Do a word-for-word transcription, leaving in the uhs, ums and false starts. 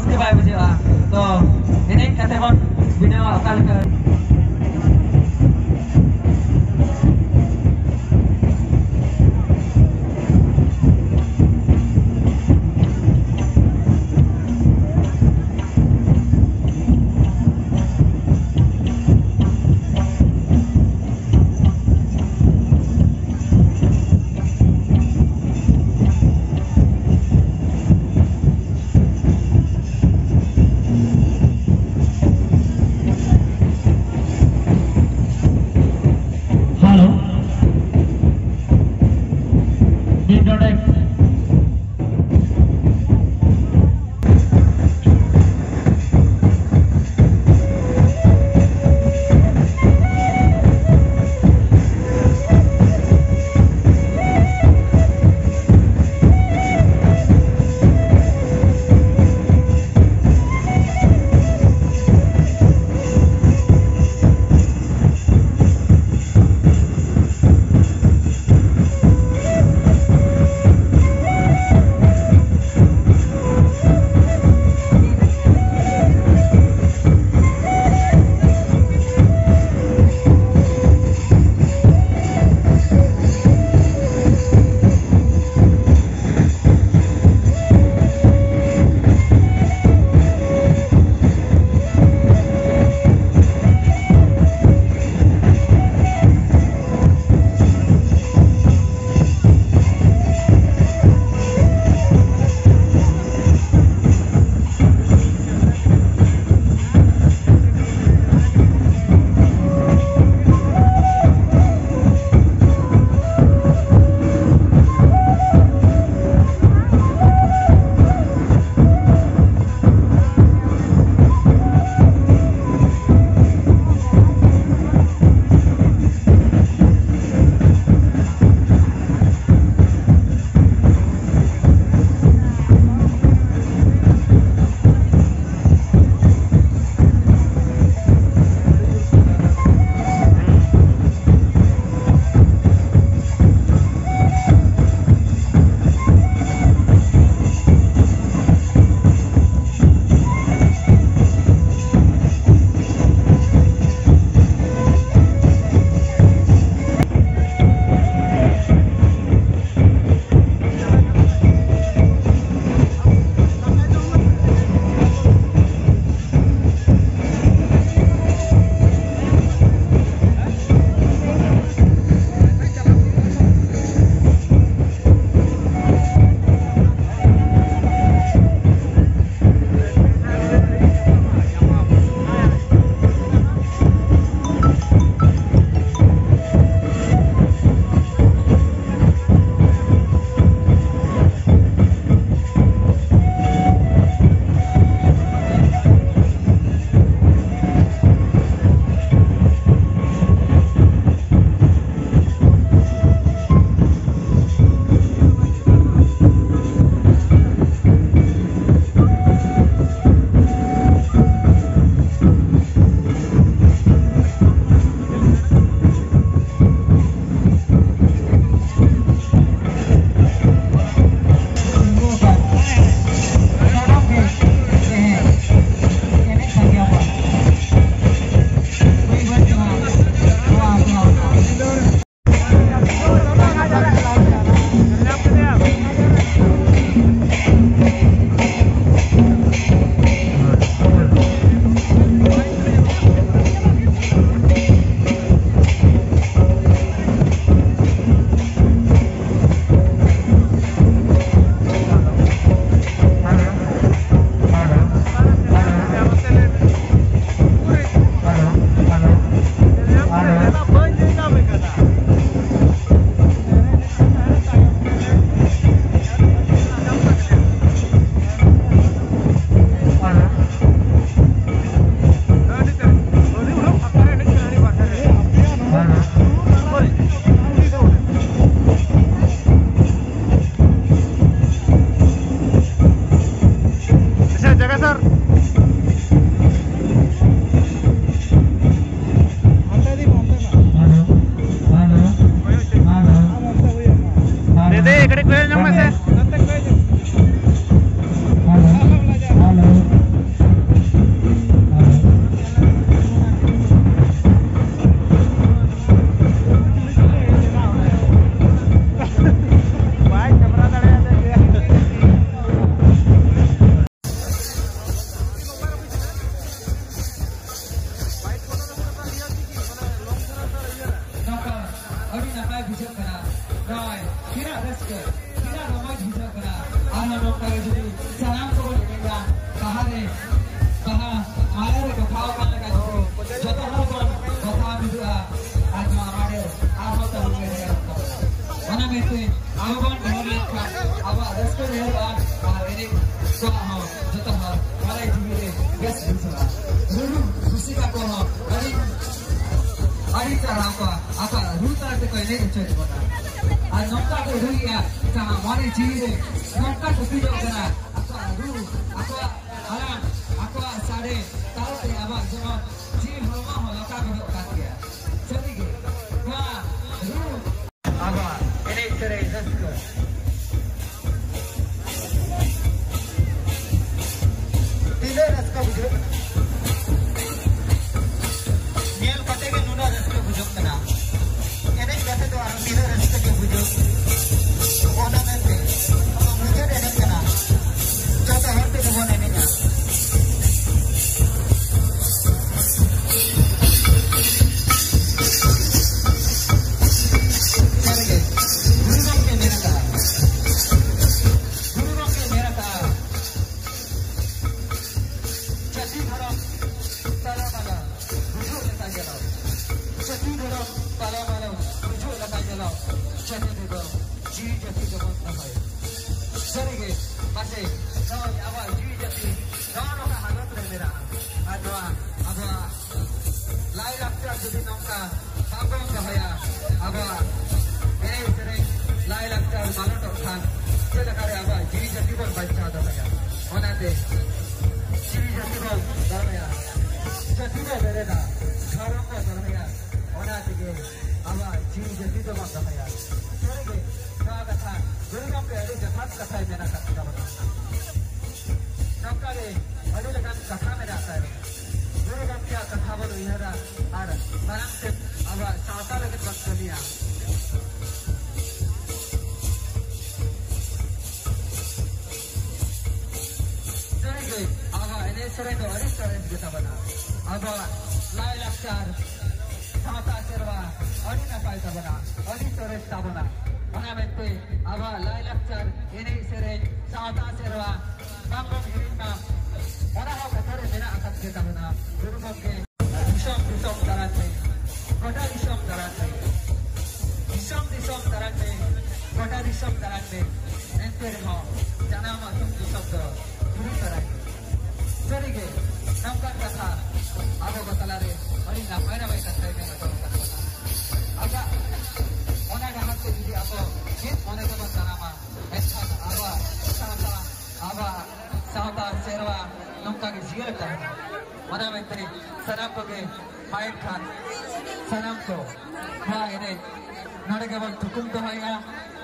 के बारे में तो ini kata kon video akal ke Dede, iकडे कुठे जाऊ नसे? Rồi, tidak raska, tidak ramai juga kena. Anak dokter jadi salam kau dengar. Kahane, kah malah ke kau kan lagi. Jatuh orang kau itu ah, aja amade, awak tahu ni. Mana mesti, awak kan boleh kan, awak raska ni kan, ah ini kau ah, jatuh orang, malah itu ni, gas bisa. Dulu, busi kau ah, hari, hari cara apa, apa, ruta itu kau ini cuci mana. आ नौका को रुइया ता माने जीरे नौका को pillow करा आका रु आका आला आका साडे ताल ते आबा जमा जी हलमा हो लका को काटिया चली गे ना रु आबा एने करे दसको तिले रसका बुझो नेल कटे के नुना रसका बुझो कना एने कहते तो आरो तिले रसका के बुझो ओना में से मुझे देने कना चाहता हर पे वो नहीं ना चल गए गुरुओं के मेरा था गुरुओं के मेरा था चटी घरों ताला माला बुझो लगा जलाओ चटी घरों ताला माला बुझो लगा जलाओ चटी देखो जी जति को बोलता है सही के पासे तो अब जी जति दोनों का हालत रह मेरा अदवा अदवा लाई लगता जुदी नौका पापों का भया अब ये तेरे लाई लगता मानो तो खान चल करे अब जी जति को बच्चा तो भया होना दे जी जति को दरमिया जति को मेरे ना घरों को दरमिया होना दे अब जी जति को मत भया सही के कथा गुरुओं के अरे जथात कथा है मेरा कथा बता नौका रे अरे लगन कथा में आता है गुरुओं क्या कथा बोलो इहरा आर बाराम से अब सावता लगन बस लिया सही गई अब इन्हें सरे तो अरे सरे जता बना अब लाई लक्षार सावता सेरवा अरे ना पाइता बना अरे सरे ता बना mana mesti awak lai lakcar ini sering sauta serwa kampung hirina mana hak kata mena akan kita mana guru ke isam isam darate kota isam darate isam isam darate kota isam darate ente remo jana masuk isam to guru darate sorry ke nampak kata awak batalare hari na mana baik kata ini kata agak mana dah hati jadi apa hit mana tu macam apa esok apa sauta apa sauta serwa nongka ke sial kan mana menteri sanam ko ke main kan sanam ko ha ini nade ke bal tukum to hoega